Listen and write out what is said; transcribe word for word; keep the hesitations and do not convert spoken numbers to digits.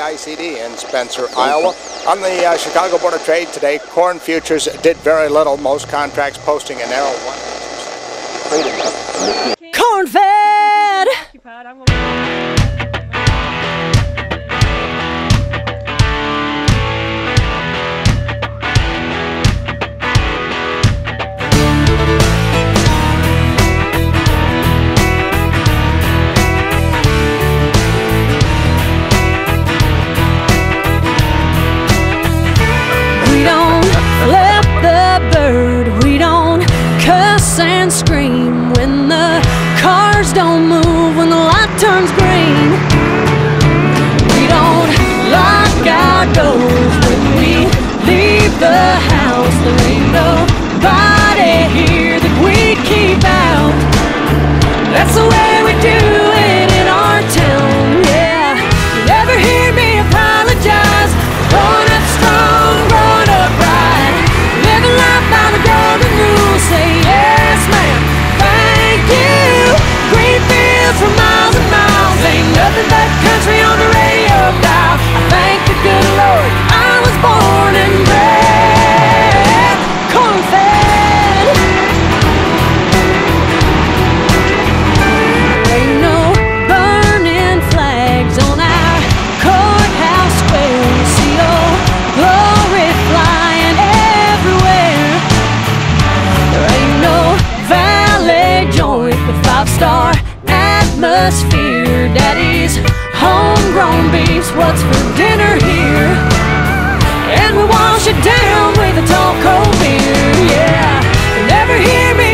I C D in Spencer, Iowa. On the uh, Chicago Board of Trade today, corn futures did very little. Most contracts posting a narrow one percent. Corn fed! And scream when the cars don't move, when the light turns green. We don't lock our doors when we leave the house. There ain't nobody here that we keep out. That's the way we do it in our town, yeah. You never hear me apologize. Growing up strong, growing up right, living life by the golden rule. Say yeah. For miles and miles, ain't nothing but country on the radio dial. I thank the good Lord I was born and bred corn-fed. There ain't no burning flags on our courthouse square. We see old glory flying everywhere. There ain't no valet joint with five-star atmosphere. Daddy's homegrown beef's what's for dinner here, and we wash it down with a tall cold beer. Yeah, you never hear me